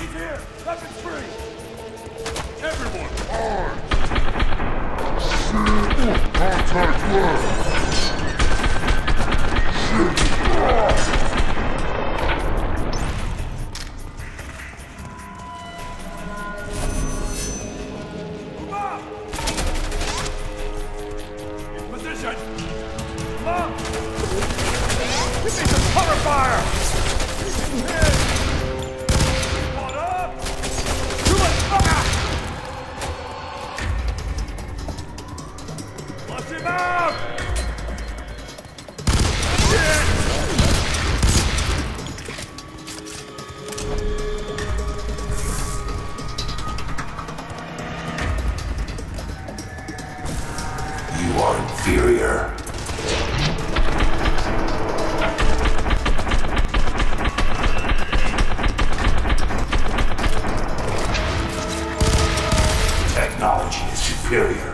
He's here! Weapons free! Everyone, arms! Contact left! Move up! In position! Come on! Give me some cover fire! One up! Do it! Flush him out! Shit! You are inferior. Technology is superior.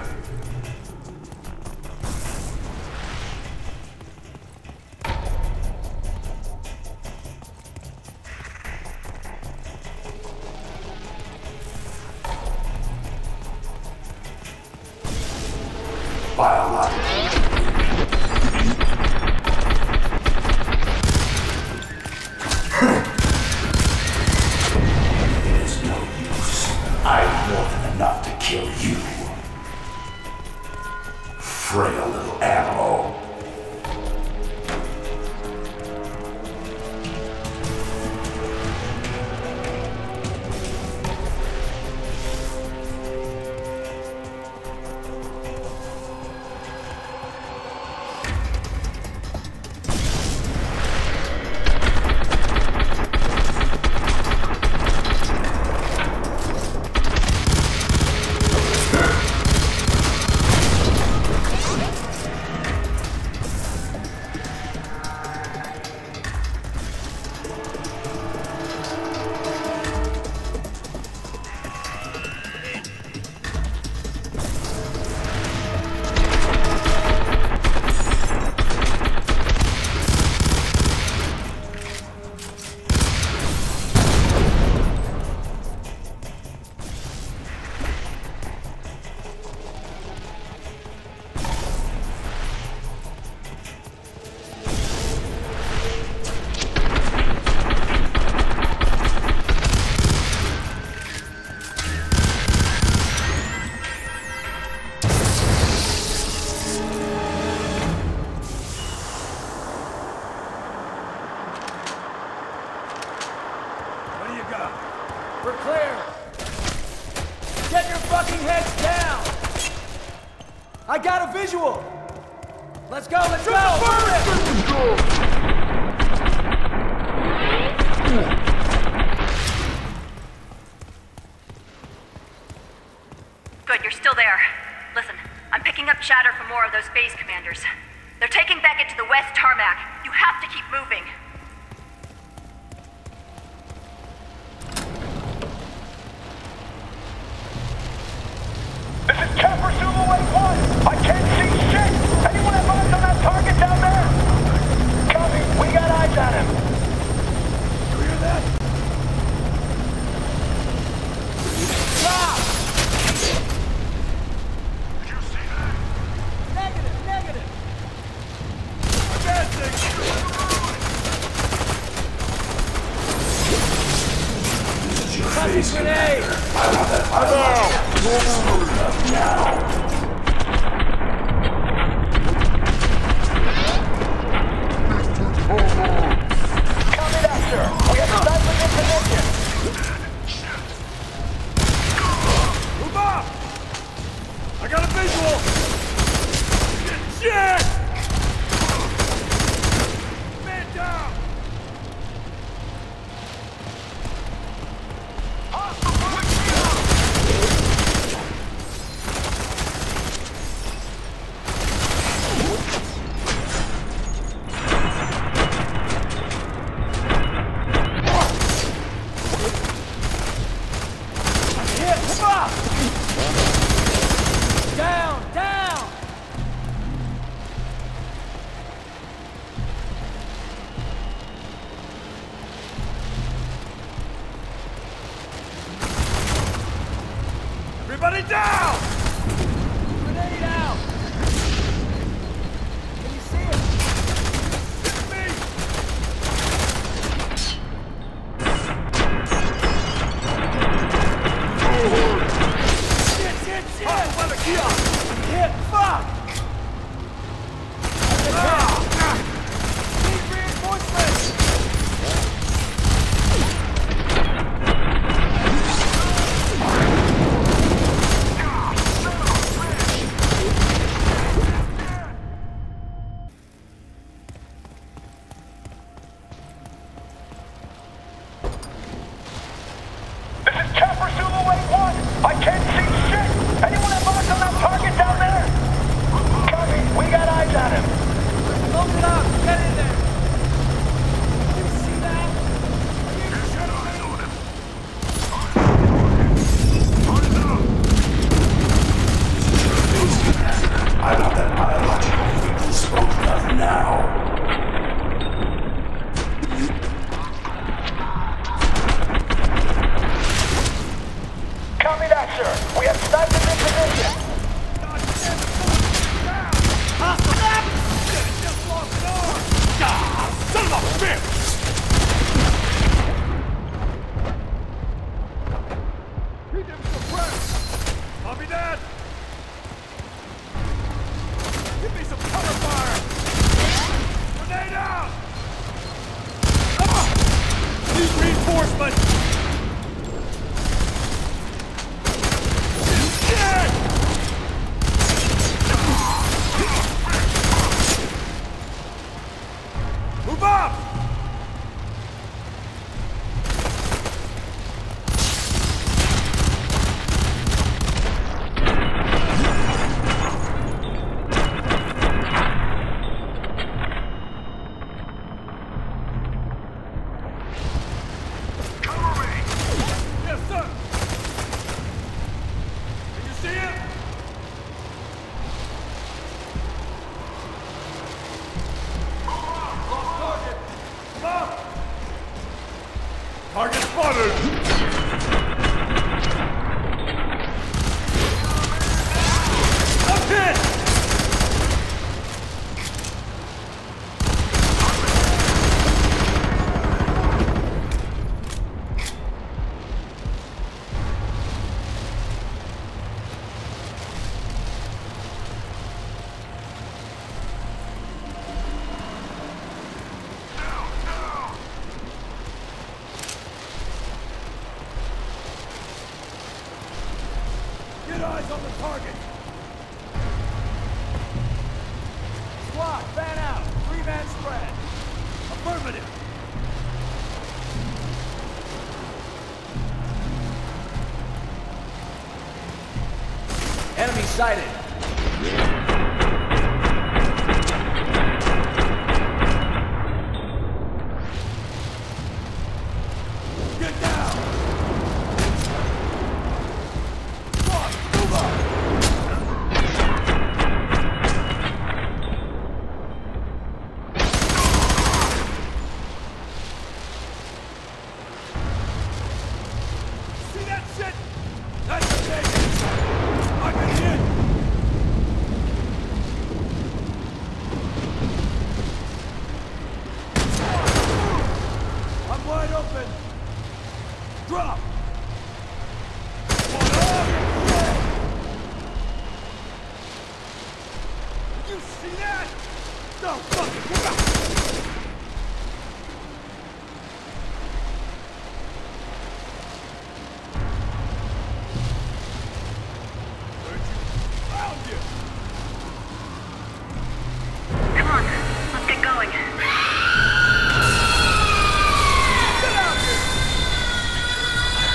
It is no use. I'm more than enough to kill you. Frail little animal. We're clear! Get your fucking heads down! I got a visual! Let's go, let's go! Good, you're still there. Listen, I'm picking up chatter from more of those base commanders. They're taking Beckett to the west tarmac. You have to keep moving. This is Cap Pursuit Wave 1. I can't see shit. Anyone have eyes on that target down there? Copy. We got eyes on him. You hear that? Stop! Did you see that? Negative, negative. Advancing. This is your face, Commander. I want that biological. Smoke it up now. Copy that, sir. We have sniper in position. Move up! I got a visual! Shit! Man down! Everybody down! Grenade out! Can you see it? Hit me! Shit! Hit! Fuck! Need reinforcements! This is Chopper Zulu 8-1. I can't see shit. Anyone have eyes on that target down there? Copy. We got eyes on him. Load it up! Get in there! You see that? I want that biological freak disposed of now. Copy that, sir. We have snipers in position. Son of a bitch! Keep him suppressed! Copy that! Give me some cover fire! Grenade out! Need reinforcements! Shit! Move up! Cover me! Yes, sir! Can you see him? Target spotted! Up hit! Get eyes on the target! Squad, fan out! 3-man spread! Affirmative! Enemy sighted! Get down! Move up! See that shit? That's the thing! I can hit! I'm wide open! Drop! You see that? No, fuck it! Get out! Found you! Come on, let's get going. Get out here!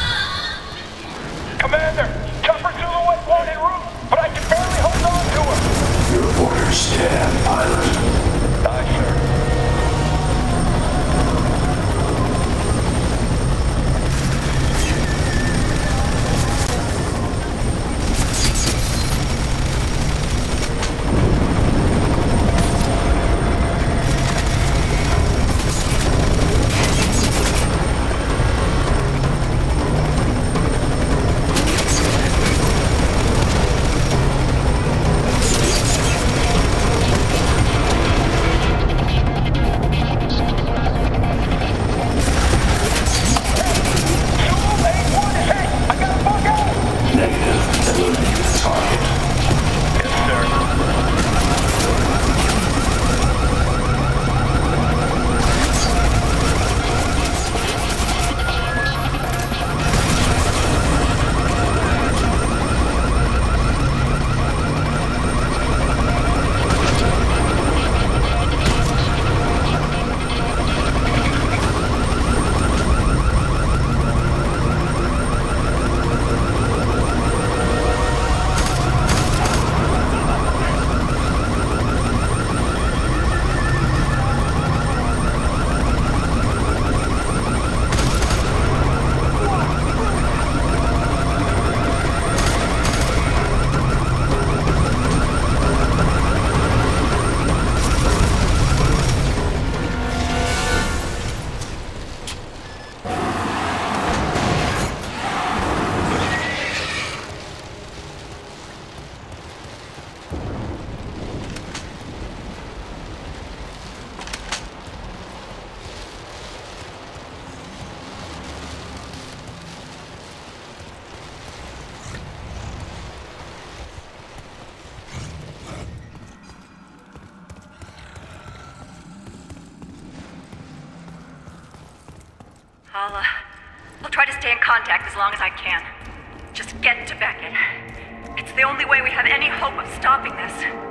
I'll try to stay in contact as long as I can. Just get to Beckett. It's the only way we have any hope of stopping this.